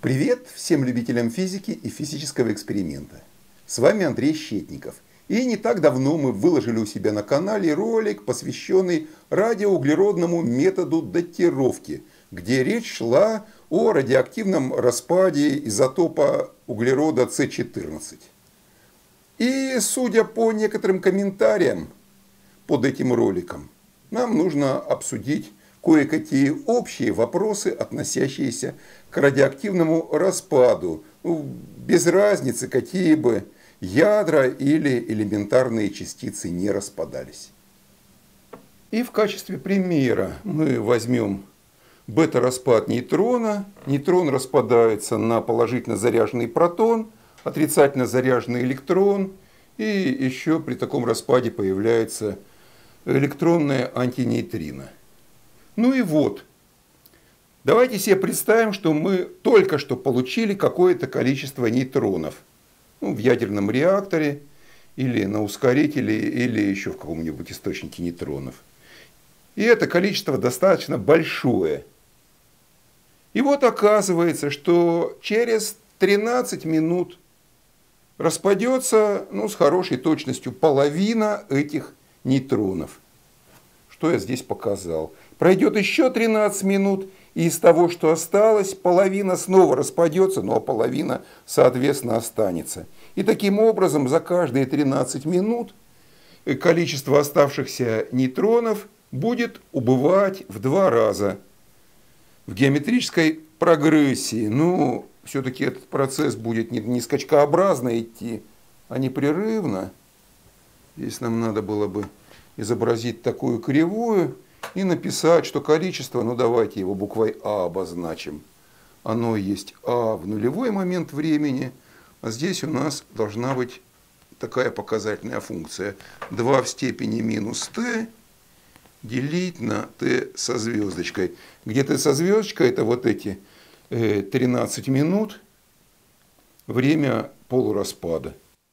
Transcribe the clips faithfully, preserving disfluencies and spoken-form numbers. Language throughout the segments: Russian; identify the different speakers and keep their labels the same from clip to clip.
Speaker 1: Привет всем любителям физики и физического эксперимента. С вами Андрей Щетников. И не так давно мы выложили у себя на канале ролик, посвященный радиоуглеродному методу датировки, где речь шла о радиоактивном распаде изотопа углерода С четырнадцать. И судя по некоторым комментариям под этим роликом, нам нужно обсудить кое-какие общие вопросы, относящиеся к радиоактивному распаду, ну, без разницы, какие бы ядра или элементарные частицы не распадались. И в качестве примера мы возьмем бета-распад нейтрона. Нейтрон распадается на положительно заряженный протон, отрицательно заряженный электрон, и еще при таком распаде появляется электронная антинейтрино. Ну и вот, давайте себе представим, что мы только что получили какое-то количество нейтронов, ну, в ядерном реакторе или на ускорителе, или еще в каком-нибудь источнике нейтронов. И это количество достаточно большое. И вот оказывается, что через тринадцать минут распадется, ну, с хорошей точностью половина этих нейтронов. Что я здесь показал? Пройдет еще тринадцать минут, и из того, что осталось, половина снова распадется, ну а половина, соответственно, останется. И таким образом за каждые тринадцать минут количество оставшихся нейтронов будет убывать в два раза. В геометрической прогрессии, ну, все-таки этот процесс будет не, не скачкообразно идти, а непрерывно. Здесь нам надо было бы изобразить такую кривую и написать, что количество, ну давайте его буквой А обозначим. Оно есть А в нулевой момент времени, а здесь у нас должна быть такая показательная функция. два в степени минус t делить на t со звездочкой. Где t со звездочкой, это вот эти э, тринадцать минут, время полураспада.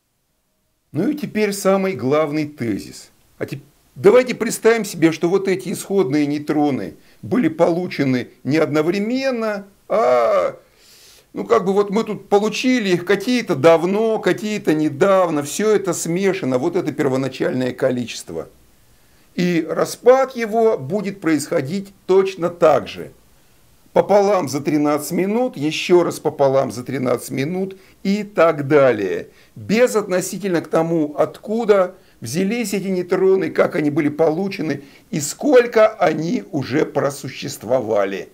Speaker 1: Ну и теперь самый главный тезис. А теперь давайте представим себе, что вот эти исходные нейтроны были получены не одновременно, а ну как бы вот мы тут получили их какие-то давно, какие-то недавно, все это смешано, вот это первоначальное количество. И распад его будет происходить точно так же. Пополам за тринадцать минут, еще раз пополам за тринадцать минут и так далее. Без относительно к тому, откуда взялись эти нейтроны, как они были получены и сколько они уже просуществовали.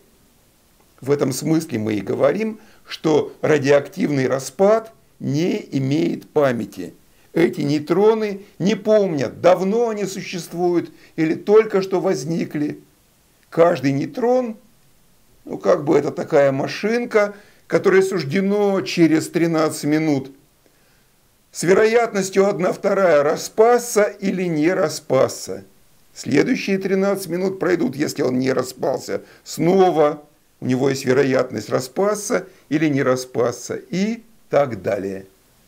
Speaker 1: В этом смысле мы и говорим, что радиоактивный распад не имеет памяти. Эти нейтроны не помнят, давно они существуют или только что возникли. Каждый нейтрон, ну как бы это такая машинка, которой суждено через тринадцать минут с вероятностью одна вторая распасться или не распасться. Следующие тринадцать минут пройдут, если он не распался. Снова у него есть вероятность распасться или не распасться и так далее.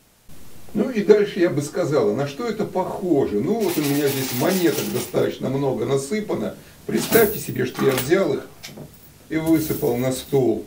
Speaker 1: Ну и дальше я бы сказала, на что это похоже. Ну вот у меня здесь монеток достаточно много насыпано. Представьте себе, что я взял их и высыпал на стол.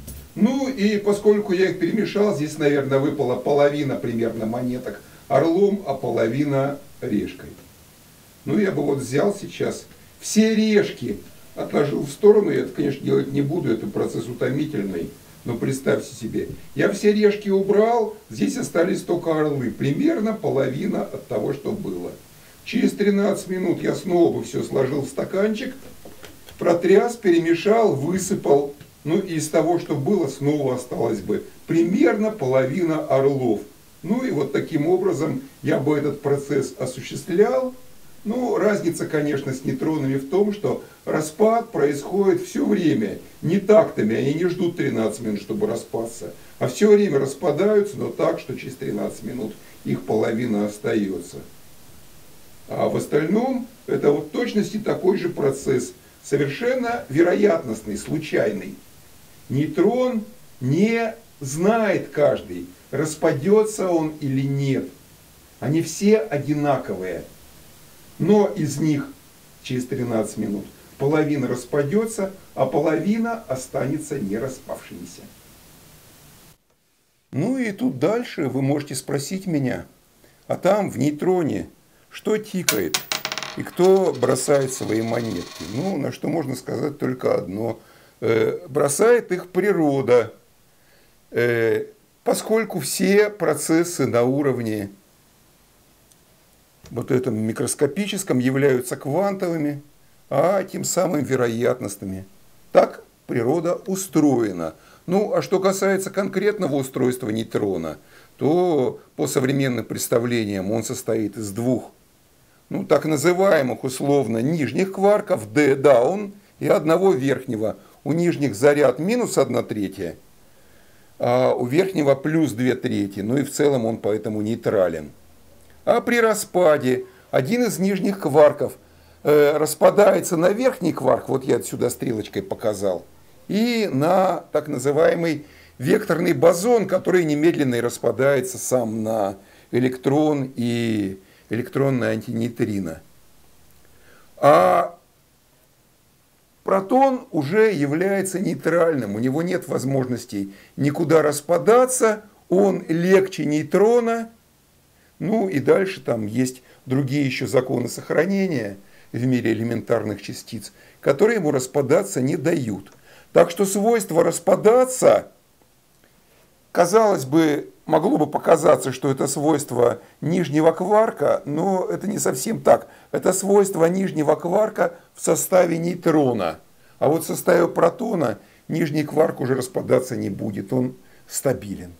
Speaker 1: Ну и поскольку я их перемешал, здесь, наверное, выпала половина примерно монеток орлом, а половина решкой. Ну я бы вот взял сейчас все решки, отложил в сторону, я это, конечно, делать не буду, это процесс утомительный, но представьте себе, я все решки убрал, здесь остались только орлы, примерно половина от того, что было. Через тринадцать минут я снова бы все сложил в стаканчик, протряс, перемешал, высыпал. Ну и из того, что было, снова осталось бы примерно половина орлов. Ну и вот таким образом я бы этот процесс осуществлял. Ну, разница, конечно, с нейтронами в том, что распад происходит все время. Не тактами, они не ждут тринадцать минут, чтобы распасться. А все время распадаются, но так, что через тринадцать минут их половина остается. А в остальном это вот в точности такой же процесс. Совершенно вероятностный, случайный. Нейтрон не знает каждый, распадется он или нет. Они все одинаковые. Но из них через тринадцать минут половина распадется, а половина останется не распавшимися. Ну и тут дальше вы можете спросить меня, а там в нейтроне что тикает и кто бросает свои монетки? Ну, на что можно сказать только одно. Э, бросает их природа, э, поскольку все процессы на уровне вот этом микроскопическом являются квантовыми, а тем самым вероятностными. Так природа устроена. Ну, а что касается конкретного устройства нейтрона, то по современным представлениям он состоит из двух, ну, так называемых условно нижних кварков, d-down, и одного верхнего. У нижних заряд минус одна третья, а у верхнего плюс две трети. Ну и в целом он поэтому нейтрален. А при распаде один из нижних кварков э, распадается на верхний кварк, вот я отсюда стрелочкой показал, и на так называемый векторный бозон, который немедленно и распадается сам на электрон и электронное антинейтрино. А протон уже является нейтральным, у него нет возможности никуда распадаться, он легче нейтрона. Ну и дальше там есть другие еще законы сохранения в мире элементарных частиц, которые ему распадаться не дают. Так что свойство распадаться, казалось бы, могло бы показаться, что это свойство нижнего кварка, но это не совсем так. Это свойство нижнего кварка в составе нейтрона. А вот в составе протона нижний кварк уже распадаться не будет, он стабилен.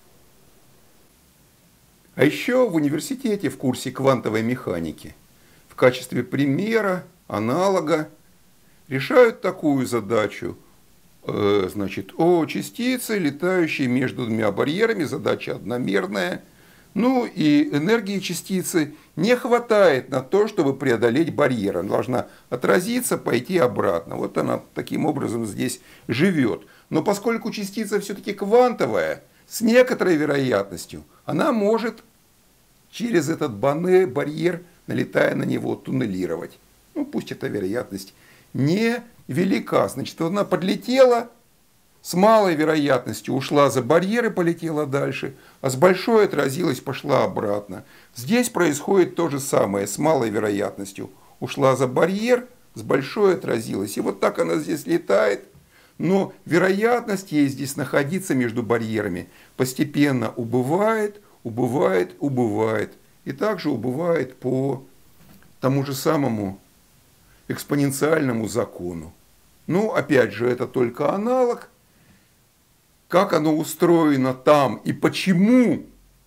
Speaker 1: А еще в университете в курсе квантовой механики в качестве примера, аналога решают такую задачу. Э, значит, о частице, летающей между двумя барьерами, задача одномерная. Ну и энергии частицы не хватает на то, чтобы преодолеть барьер. Она должна отразиться, пойти обратно. Вот она таким образом здесь живет. Но поскольку частица все-таки квантовая, с некоторой вероятностью она может через этот барьер, налетая на него, туннелировать. Ну, пусть эта вероятность не велика. Значит, она подлетела, с малой вероятностью ушла за барьер и полетела дальше, а с большой отразилась, пошла обратно. Здесь происходит то же самое, с малой вероятностью ушла за барьер, с большой отразилась. И вот так она здесь летает. Но вероятность ей здесь находиться между барьерами постепенно убывает, убывает, убывает. И также убывает по тому же самому экспоненциальному закону. Ну, опять же, это только аналог. Как оно устроено там и почему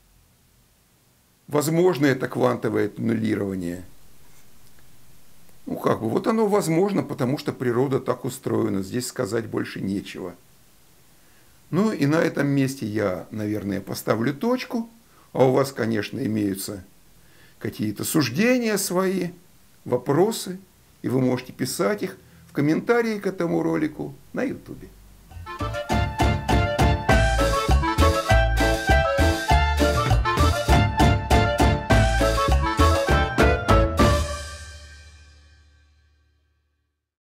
Speaker 1: возможно это квантовое туннелирование? Ну, как бы, вот оно возможно, потому что природа так устроена. Здесь сказать больше нечего. Ну, и на этом месте я, наверное, поставлю точку. А у вас, конечно, имеются какие-то суждения свои, вопросы. И вы можете писать их в комментарии к этому ролику на ютубе.